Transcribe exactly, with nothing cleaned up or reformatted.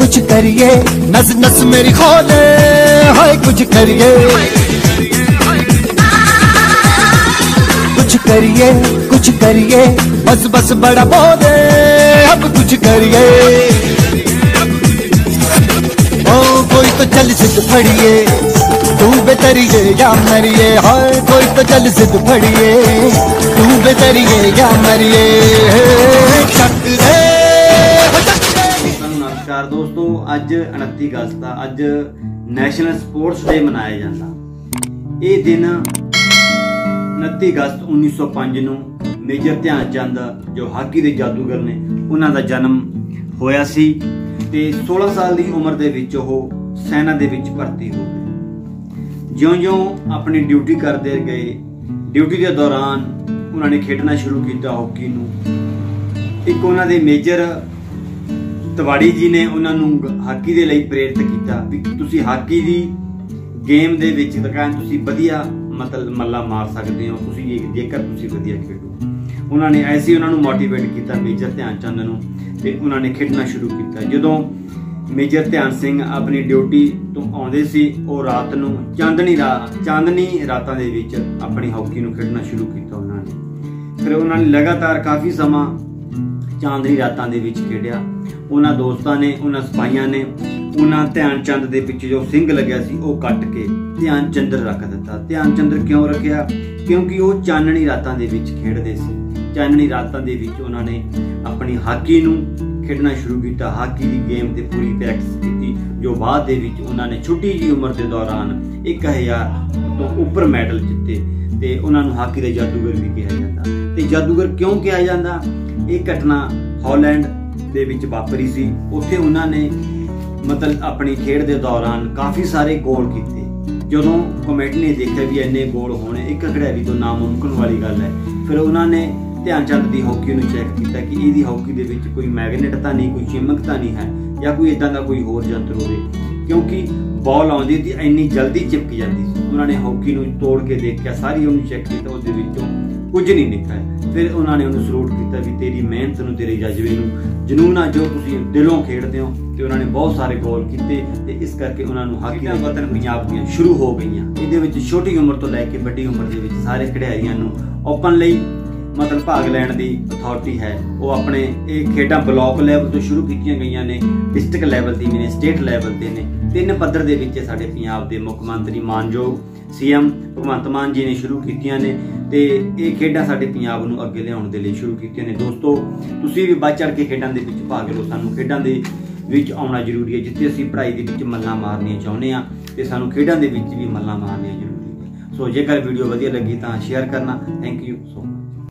कुछ करिए, नस नस मेरी खोले, हाय कुछ करिए, कुछ करिए कुछ करिए, बस बस बड़ा बोले, अब कुछ करिए। ओ कोई तो चल सिद्ध फड़िए, तू बेतरिए या मरिए, हाय कोई तो चल सिद्ध फड़िए, तू बेतरिए या मरिए। नमस्कार दोस्तों, अज उनतीस अगस्त का अज नैशनल स्पोर्ट्स डे मनाया जाता। ये दिन उनतीस अगस्त उन्नीस सौ पांच नूं मेजर ध्यानचंद जो हाकी के जादूगर ने उन्हां दा जन्म होया सी ते सोलह साल की उम्र दे विच ओह सेना दे विच भर्ती हो गए। ज्यों-ज्यों अपनी ड्यूटी करते गए, ड्यूटी के दौरान उन्होंने खेडना शुरू किया हॉकी नूं। एक उन्हां दे मेजर तिवाड़ी जी ने उन्होंने हाकी के लिए प्रेरित किया भी तुसी हाकी की गेम दे विच तुसी वधिया मतलब मल्ला मार सकते हो, तुसी जेकर तुसी वधिया खेडो। उन्होंने ऐसे उन्होंने मोटिवेट किया मेजर ध्यानचंद नूं ते उन्होंने खेडना शुरू किया। जदों मेजर ध्यान सिंह अपनी ड्यूटी तो आउंदे सी, ओह रात नूं चांदनी रात चांदनी रातां दे विच अपनी हॉकी नूं खेडना शुरू किया उन्होंने। फिर उन्होंने लगातार काफ़ी समा चांदनी रातां दे विच खेडिया। उन्हां दोस्तां ने उन्हां सिपाहियां ने उन्हां ध्यानचंद दे पिछे जो सिंह लग्या सी ओह कट के ध्यानचंद रख दिता। ध्यानचंद क्यों रखिया? क्योंकि वह चाननी रातां दे विच खेडदे सी। चाननी रातां दे विच उन्होंने अपनी हाकी नूं खेडना शुरू किया, हाकी की गेम ते पूरी प्रैक्टिस की, जो बाद दे विच उन्होंने छोटी जी उम्र के दौरान एक हज़ार तो उपर मैडल जिते ते उन्होंने हाकी के जादूगर भी कहा जाता। ते जादूगर क्यों कहा जाता? एक घटना हॉलैंड दे विच वापरी सी। उत्थे उन्होंने मतलब अपनी खेड के दौरान काफ़ी सारे गोल किए। जदों कमेटी ने देखा भी इन्ने गोल होने एक खिडारी तो नामुमकिन वाली गल है, फिर उन्होंने ध्यानचंद की हॉकी नूं चैक किया कि इहदी हॉकी दे विच कोई मैगनेट तो नहीं, कोई चिमक तो नहीं है, या कोई इदां दा कोई होर यंत्र होवे, क्योंकि बॉल आउंदी ती इन्नी जल्दी चिपक जाती सी। उन्होंने हॉकी नूं तोड़ के देखा, सारी उन्होंने चैक किया, उहदे विचों कुछ नहीं निकलिया। फिर उन्होंने उन्हें सलूट किया भी तेरी मेहनत नूं, तेरे जज्बे नूं, जनून आ जो तुसीं दिलों खेडदे हो। तो उन्होंने बहुत सारे गोल किए, इस करके उन्होंने हाकी दा वतन पंजाब दियां शुरू हो गई। ये छोटी उम्र तो लैके वड्डी उम्र के सारे खिडारियों नूं ओपन लई मतलब भाग लैण दी अथॉरिटी है। वो अपने खेडां ब्लॉक लैवल तो शुरू कीतियां गईयां ने, डिस्ट्रिक्ट लैवल दी ने, स्टेट लैवल ते ने, तीन पद्धर दे विच साडे पंजाब दे मुख मंत्री मानयोग सी एम भगवंत मान जी ने शुरू कीतियां ने ते ये खेडां साडे पंजाब नूं अगे लियाउण दे लई शुरू कीतियां ने। दोस्तों तुसीं भी वध चढ़ के खेडां दे विच भाग लो, सानूं खेडां दे विच आउणा जरूरी है। जिੱਥੇ ਅਸੀਂ पढ़ाई दे विच मल्लां मारनियां चाहुंदे आ ते सानूं खेडां दे विच भी मल्लां मारनियां जरूरी है। सो जेकर वीडियो वधिया लगी तां शेयर करना। Thank you so much.